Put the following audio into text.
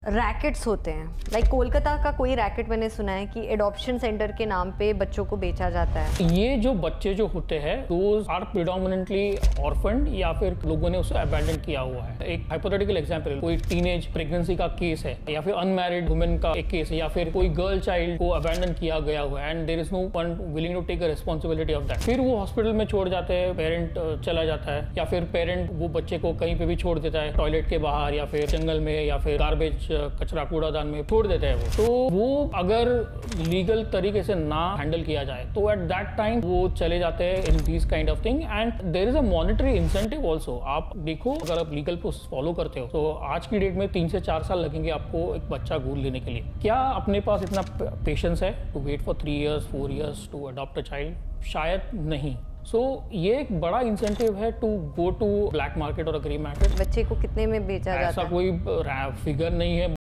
Rackets होते हैं। Like Kolkata का कोई रैकेट मैंने सुना है कि एडॉप्शन सेंटर के नाम पे बच्चों को बेचा जाता है। ये जो बच्चे जो होते हैं दोज आर प्रिडोमिनेंटली ऑर्फन या फिर लोगों ने उसे अबैंडन किया हुआ है। एक हाइपोथेटिकल एग्जांपल, कोई टीनेज प्रेगनेंसी का केस है या फिर अनमैरिड वुमेन का एक केस है या फिर कोई गर्ल चाइल्ड को अबैंडन किया गया हुआ है and there is no one willing to take a responsibility of that. फिर वो हॉस्पिटल में छोड़ जाते हैं, पेरेंट चला जाता है या फिर पेरेंट वो बच्चे को कहीं पे भी छोड़ देता है, टॉयलेट के बाहर या फिर जंगल में या फिर गार्बेज कचरा कूड़ादान में छोड़ देते हैं वो अगर लीगल तरीके से ना हैंडल किया जाए तो एट दैट टाइम वो चले जाते हैं in this kind of thing and there is a monetary incentive also. आप देखो अगर आप लीगल प्रोसेस फॉलो करते हो तो आज की डेट में 3 से 4 साल लगेंगे आपको एक बच्चा गोद लेने के लिए। क्या अपने पास इतना पेशेंस है to wait for 3 years 4 years to adopt a child? शायद नहीं। ये एक बड़ा इंसेंटिव है to go to black market और ग्रे मार्केट। बच्चे को कितने में बेचा जाता है? ऐसा कोई फिगर नहीं है।